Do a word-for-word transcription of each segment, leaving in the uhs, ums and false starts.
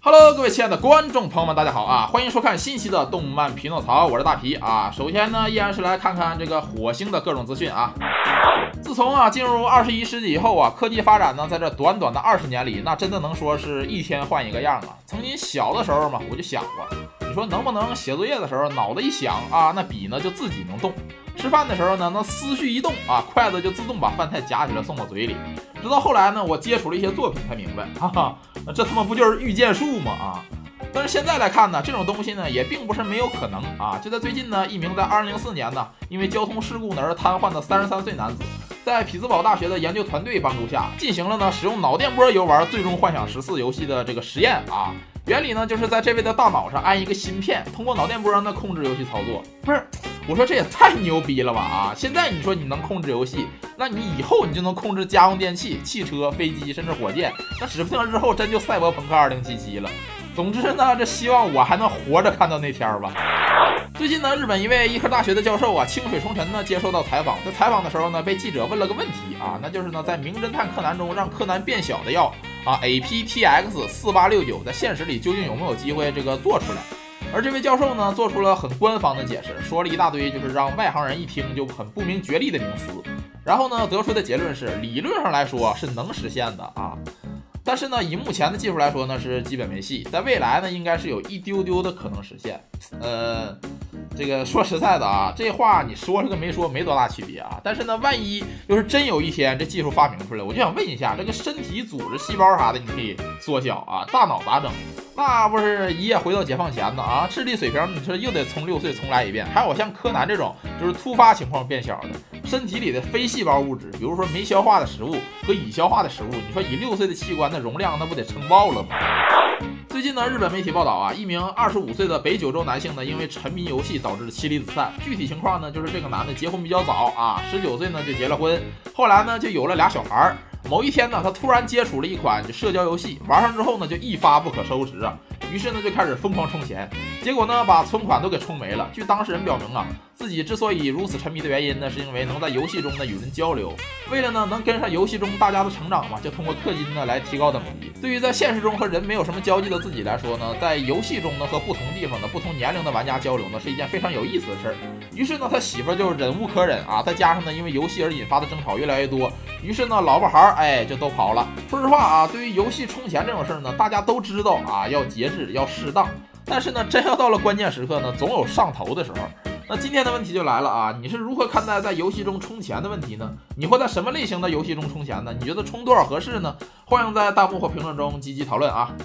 Hello， 各位亲爱的观众朋友们，大家好啊！欢迎收看新期的动漫匹诺曹，我是大皮啊。首先呢，依然是来看看这个火星的各种资讯啊。自从啊进入二十一世纪以后啊，科技发展呢，在这短短的二十年里，那真的能说是一天换一个样啊。曾经小的时候嘛，我就想过，你说能不能写作业的时候脑子一响啊，那笔呢就自己能动；吃饭的时候呢，那思绪一动啊，筷子就自动把饭菜夹起来送到嘴里。直到后来呢，我接触了一些作品才明白，哈哈，这他妈不就是御剑术吗啊！但是现在来看呢，这种东西呢也并不是没有可能啊。就在最近呢，一名在二零零四年呢因为交通事故呢而瘫痪的三十三岁男子，在匹兹堡大学的研究团队帮助下，进行了呢使用脑电波游玩《最终幻想十四》游戏的这个实验啊。原理呢就是在这位的大脑上安一个芯片，通过脑电波呢控制游戏操作。不是，我说这也太牛逼了吧啊！现在你说你能控制游戏，那你以后你就能控制家用电器、汽车、飞机，甚至火箭，那指不定日后真就赛博朋克二零七七了。总之呢，这希望我还能活着看到那天吧。最近呢，日本一位医科大学的教授啊，清水崇臣呢接受到采访，在采访的时候呢，被记者问了个问题啊，那就是呢，在名侦探柯南中让柯南变小的药啊 A P T X 四八六九在现实里究竟有没有机会这个做出来？而这位教授呢，做出了很官方的解释，说了一大堆就是让外行人一听就很不明觉厉的名词，然后呢，得出的结论是理论上来说是能实现的啊。但是呢，以目前的技术来说呢，是基本没戏。在未来呢，应该是有一丢丢的可能实现。呃，这个说实在的啊，这话你说了跟没说没多大区别啊。但是呢，万一要是真有一天这技术发明出来，我就想问一下，这个身体组织、细胞啥的，你可以缩小啊，大脑咋整？那不是一夜回到解放前呢啊！智力水平你说又得从六岁重来一遍。还有像柯南这种就是突发情况变小的，身体里的非细胞物质，比如说没消化的食物和已消化的食物，你说以六岁的器官的容量，那不得撑爆了吗？最近呢，日本媒体报道啊，一名二十五岁的北九州男性呢，因为沉迷游戏导致妻离子散。具体情况呢，就是这个男的结婚比较早啊，十九岁呢就结了婚，后来呢就有了俩小孩。某一天呢，他突然接触了一款社交游戏，玩上之后呢，就一发不可收拾啊。于是呢，就开始疯狂充钱，结果呢，把存款都给充没了。据当事人表明啊，自己之所以如此沉迷的原因呢，是因为能在游戏中呢与人交流，为了呢能跟上游戏中大家的成长嘛，就通过氪金呢来提高等级。对于在现实中和人没有什么交集的自己来说呢，在游戏中呢和不同地方的不同年龄的玩家交流呢，是一件非常有意思的事儿。于是呢，他媳妇就忍无可忍啊，再加上呢因为游戏而引发的争吵越来越多，于是呢老婆孩儿哎就都跑了。说实话啊，对于游戏充钱这种事儿呢，大家都知道啊，要节制，要适当。但是呢，真要到了关键时刻呢，总有上头的时候。那今天的问题就来了啊，你是如何看待在游戏中充钱的问题呢？你会在什么类型的游戏中充钱呢？你觉得充多少合适呢？欢迎在弹幕或评论中积极讨论啊。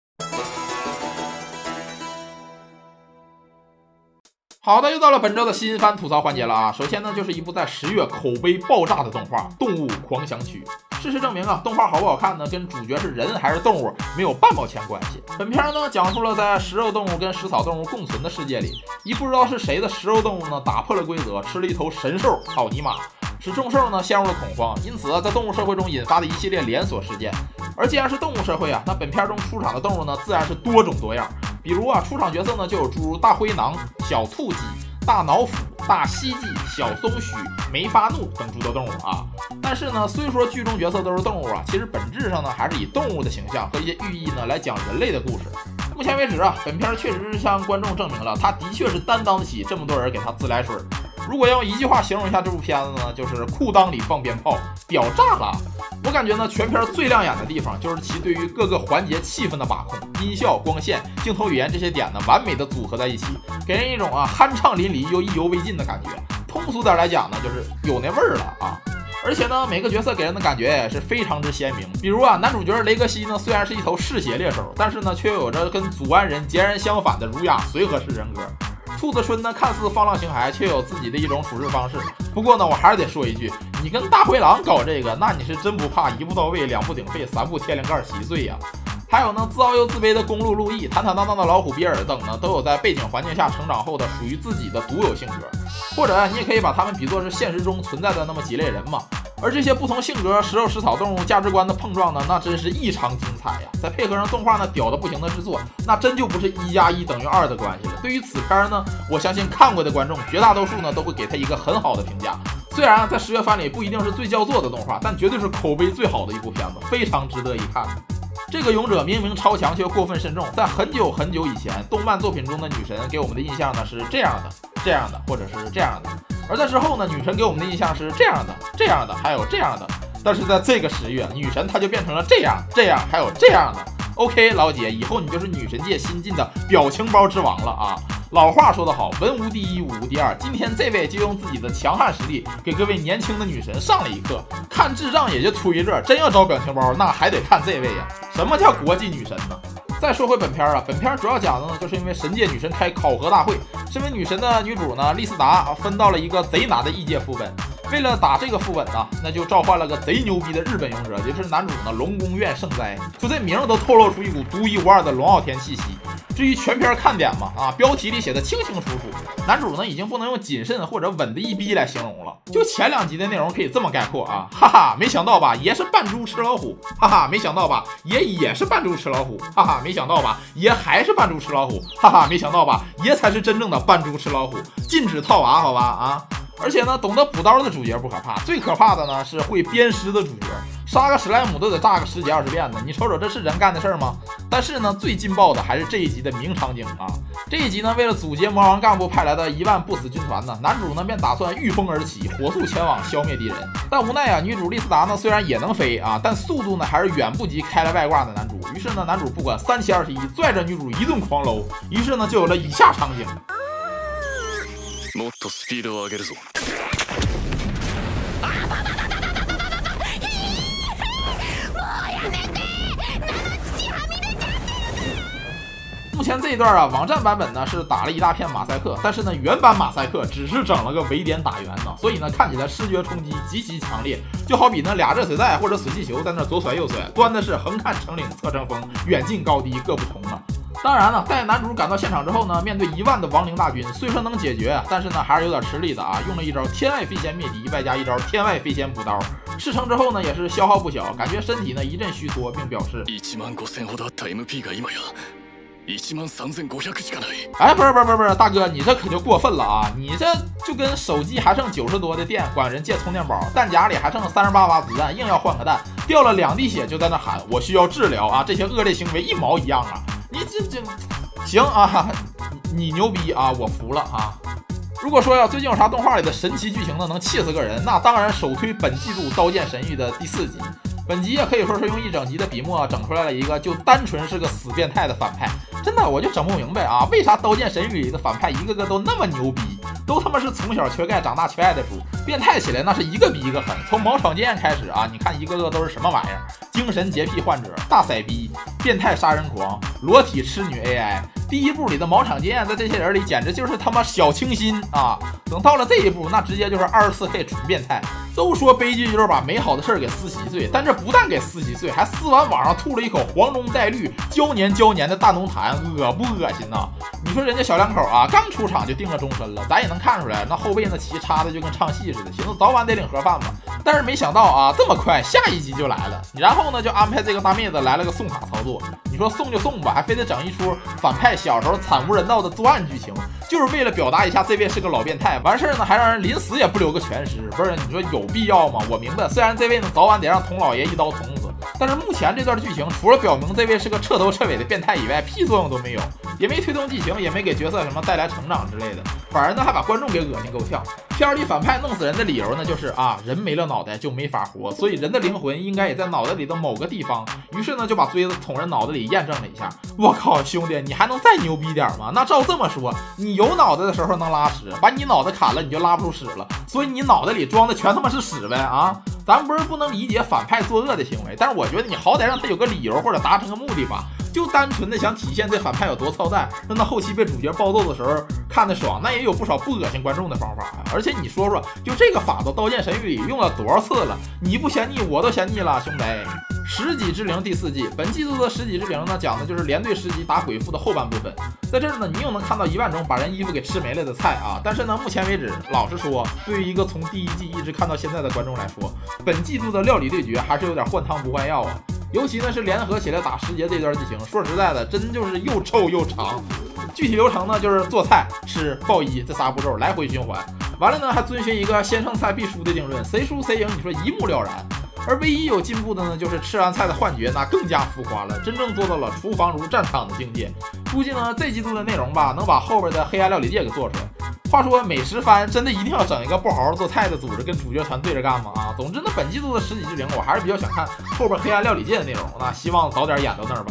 好的，又到了本周的新番吐槽环节了啊！首先呢，就是一部在十月口碑爆炸的动画《动物狂想曲》。事实证明啊，动画好不好看呢，跟主角是人还是动物没有半毛钱关系。本片呢，讲述了在食肉动物跟食草动物共存的世界里，一不知道是谁的食肉动物呢，打破了规则，吃了一头神兽，操你妈！使众兽呢陷入了恐慌，因此啊，在动物社会中引发的一系列连锁事件。而既然是动物社会啊，那本片中出场的动物呢，自然是多种多样。比如啊，出场角色呢就有诸如大灰狼、小兔鸡、大脑斧、大蜥蜴、小松鼠、梅发怒等诸多动物啊。但是呢，虽说剧中角色都是动物啊，其实本质上呢还是以动物的形象和一些寓意呢来讲人类的故事。目前为止啊，本片确实是向观众证明了，他的确是担当得起这么多人给他自来水。如果要用一句话形容一下这部片子呢，就是裤裆里放鞭炮，屌炸了！我感觉呢，全片最亮眼的地方就是其对于各个环节气氛的把控，音效、光线、镜头语言这些点呢，完美的组合在一起，给人一种啊酣畅淋漓又意犹未尽的感觉。通俗点来讲呢，就是有那味儿了啊！而且呢，每个角色给人的感觉也是非常之鲜明。比如啊，男主角雷格西呢，虽然是一头嗜血猎手，但是呢，却有着跟祖安人截然相反的儒雅随和式人格。兔子春呢，看似放浪形骸，却有自己的一种处事方式。不过呢，我还是得说一句，你跟大灰狼搞这个，那你是真不怕一步到位，两步顶肺，三步天灵盖稀碎呀！还有呢，自傲又自卑的公路路易，坦坦荡荡的老虎比尔等呢，都有在背景环境下成长后的属于自己的独有性格。或者你也可以把他们比作是现实中存在的那么几类人嘛。而这些不同性格、食肉食草动物价值观的碰撞呢，那真是异常精彩呀！再配合上动画呢屌的不行的制作，那真就不是一加一等于二的关系了。对于此片呢，我相信看过的观众绝大多数呢都会给他一个很好的评价。虽然在十月番里不一定是最叫座的动画，但绝对是口碑最好的一部片子，非常值得一看。 这个勇者明明超强，却过分慎重。在很久很久以前，动漫作品中的女神给我们的印象呢是这样的、这样的，或者是这样的；而在之后呢，女神给我们的印象是这样的、这样的，还有这样的。但是在这个十月，女神她就变成了这样、这样，还有这样的。OK， 老姐，以后你就是女神界新晋的表情包之王了啊！老话说得好，文无第一，武无第二。今天这位就用自己的强悍实力给各位年轻的女神上了一课。看智障也就图一乐，真要找表情包，那还得看这位呀。什么叫国际女神呢？再说回本片啊，本片主要讲的呢，就是因为神界女神开考核大会，身为女神的女主呢，丽丝达分到了一个贼难的异界副本。为了打这个副本呢，那就召唤了个贼牛逼的日本勇者，也就是男主呢龙宫院圣哉。就这名都透露出一股独一无二的龙傲天气息。至于全片看点嘛，啊，标题里写的清清楚楚，男主呢已经不能用谨慎或者稳的一逼来形容了。就前两集的内容可以这么概括啊，哈哈，没想到吧，爷是扮猪吃老虎，哈哈，没想到吧，爷也是扮猪吃老虎，哈哈，没想到吧，爷还是扮猪吃老虎，哈哈，没想到吧，爷才是真正的扮猪吃老虎，禁止套娃，好吧啊。而且呢，懂得补刀的主角不可怕，最可怕的呢是会鞭尸的主角，杀个史莱姆都得炸个十几二十遍呢。你瞅瞅，这是人干的事儿吗？但是呢，最劲爆的还是这一集的名场景啊！这一集呢，为了阻截魔王干部派来的一万不死军团呢，男主呢便打算御风而起，火速前往消灭敌人。但无奈啊，女主丽丝达呢虽然也能飞啊，但速度呢还是远不及开了外挂的男主。于是呢，男主不管三七二十一，拽着女主一顿狂搂。于是呢，就有了以下场景。もっとスピードを上げるぞ。目前这一段啊，网站版本呢是打了一大片马赛克，但是呢，原版马赛克只是整了个围点打圆呢，所以呢，看起来视觉冲击极其强烈，就好比那俩热水袋或者水气球在那左甩右甩，端的是横看成岭侧成峰，远近高低各不同啊。当然了，带男主赶到现场之后呢，面对一万的亡灵大军，虽说能解决，但是呢还是有点吃力的啊。用了一招天外飞仙灭敌，外加一招天外飞仙补刀，事成之后呢也是消耗不小，感觉身体呢一阵虚脱，并表示一万五千ほどあった M P が今や一万三千五百しかない。哎，不是不是不是不是，大哥，你这可就过分了啊！你这就跟手机还剩九十多的电，管人借充电宝，弹夹里还剩三十八发子弹，硬要换个弹，掉了两滴血就在那喊我需要治疗啊！这些恶劣行为一毛一样啊！你这这行啊，你牛逼啊，我服了啊！如果说呀，最近有啥动画里的神奇剧情呢，能气死个人，那当然首推本季度《刀剑神域》的第四集。本集也可以说是用一整集的笔墨整出来了一个就单纯是个死变态的反派。真的，我就整不明白啊，为啥《刀剑神域》里的反派一个个都那么牛逼，都他妈是从小缺钙长大缺爱的主，变态起来那是一个比一个狠。从毛场剑开始啊，你看一个个都是什么玩意儿？精神洁癖患者、大色逼、变态杀人狂、裸体痴女 A I。第一部里的毛场剑在这些人里简直就是他妈小清新啊！等到了这一步，那直接就是二十四 K 纯变态。都说悲剧就是把美好的事儿给撕稀碎，但这不但给撕稀碎，还撕完网上吐了一口黄中带绿、胶黏胶黏的大浓痰，恶不恶心呐？你说人家小两口啊，刚出场就定了终身了，咱也能看出来，那后背那旗插的就跟唱戏似的，寻思早晚得领盒饭吧。但是没想到啊，这么快下一集就来了，然后呢就安排这个大妹子来了个送卡操作。你说送就送吧，还非得整一出反派小时候惨无人道的作案剧情，就是为了表达一下这位是个老变态。完事儿呢，还让人临死也不留个全尸，不是？你说有必要吗？我明白，虽然这位呢早晚得让童老爷一刀捅死，但是目前这段剧情除了表明这位是个彻头彻尾的变态以外，屁作用都没有，也没推动剧情，也没给角色什么带来成长之类的，反而呢还把观众给恶心够呛。片里反派弄死人的理由呢，就是啊，人没了脑袋就没法活，所以人的灵魂应该也在脑袋里的某个地方。于是呢，就把锥子捅人脑袋里验证了一下。我靠，兄弟，你还能再牛逼点吗？那照这么说，你有脑袋的时候能拉屎，把你脑袋砍了你就拉不出屎了，所以你脑袋里装的全他妈是屎呗啊！咱不是不能理解反派作恶的行为，但是我觉得你好歹让他有个理由或者达成个目的吧。就单纯的想体现这反派有多操蛋，让他后期被主角暴揍的时候看得爽，那也有不少不恶心观众的方法啊。而且你说说，就这个法子，《刀剑神域》里用了多少次了？你不嫌腻，我都嫌腻了，兄弟。十级之灵第四季，本季度的十级之灵呢，讲的就是连队十级打鬼父的后半部分。在这儿呢，你又能看到一万种把人衣服给吃没了的菜啊！但是呢，目前为止，老实说，对于一个从第一季一直看到现在的观众来说，本季度的料理对决还是有点换汤不换药啊。尤其呢是联合起来打十节这段剧情，说实在的，真就是又臭又长。具体流程呢，就是做菜、吃、爆衣这仨步骤来回循环。完了呢，还遵循一个先剩菜必输的定论，谁输谁赢，你说一目了然。 而唯一有进步的呢，就是吃完菜的幻觉那更加浮夸了，真正做到了厨房如战场的境界。估计呢这季度的内容吧，能把后边的黑暗料理界给做出来。话说美食番真的一定要整一个不好好做菜的组织跟主角团对着干吗？啊，总之呢本季度的十几之灵我还是比较想看后边黑暗料理界的内容，那希望早点演到那儿吧。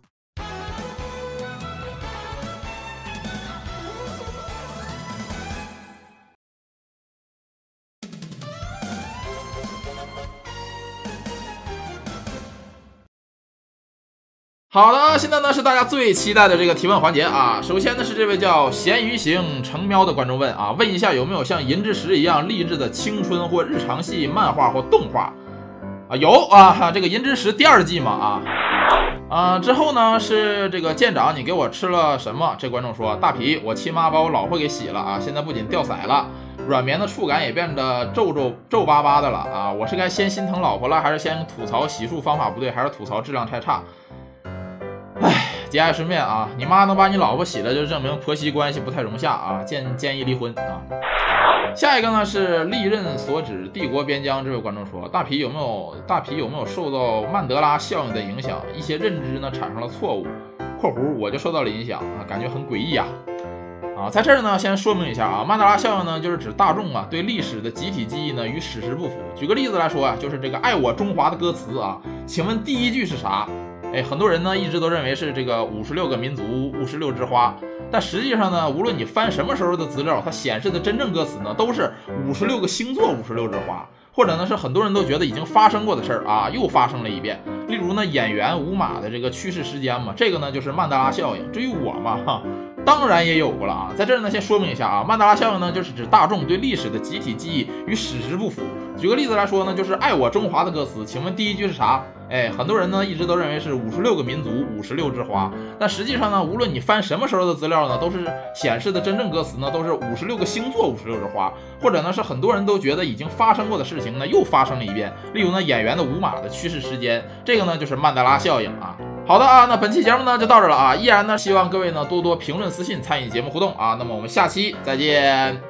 好的，现在呢是大家最期待的这个提问环节啊。首先呢是这位叫咸鱼行成喵的观众问啊，问一下有没有像银之匙一样励志的青春或日常系漫画或动画啊？有啊，这个银之匙第二季嘛啊啊。之后呢是这个舰长，你给我吃了什么？这观众说，大皮，我亲妈把我老婆给洗了啊，现在不仅掉色了，软绵的触感也变得皱皱皱巴巴的了啊。我是该先心疼老婆了，还是先吐槽洗漱方法不对，还是吐槽质量太差？唉，节哀顺变啊！你妈能把你老婆洗了，就证明婆媳关系不太融洽啊，建建议离婚啊。下一个呢是利刃所指帝国边疆，这位观众说，大皮有没有大皮有没有受到曼德拉效应的影响？一些认知呢产生了错误（括弧我就受到了影响啊，感觉很诡异啊）。啊，在这儿呢先说明一下啊，曼德拉效应呢就是指大众啊对历史的集体记忆呢与史实不符。举个例子来说啊，就是这个爱我中华的歌词啊，请问第一句是啥？哎，很多人呢一直都认为是这个五十六个民族五十六枝花，但实际上呢，无论你翻什么时候的资料，它显示的真正歌词呢都是五十六个星座五十六枝花，或者呢是很多人都觉得已经发生过的事儿啊，又发生了一遍。例如呢演员五马的这个去世时间嘛，这个呢就是曼德拉效应。至于我嘛哈，当然也有过了啊。在这儿呢先说明一下啊，曼德拉效应呢就是指大众对历史的集体记忆与史实不符。举个例子来说呢，就是爱我中华的歌词，请问第一句是啥？哎，很多人呢一直都认为是五十六个民族五十六枝花，但实际上呢，无论你翻什么时候的资料呢，都是显示的真正歌词呢都是五十六个星座五十六枝花，或者呢是很多人都觉得已经发生过的事情呢又发生了一遍。例如呢演员的五马的去世时间，这个呢就是曼德拉效应啊。好的啊，那本期节目呢就到这了啊，依然呢希望各位呢多多评论私信参与节目互动啊，那么我们下期再见。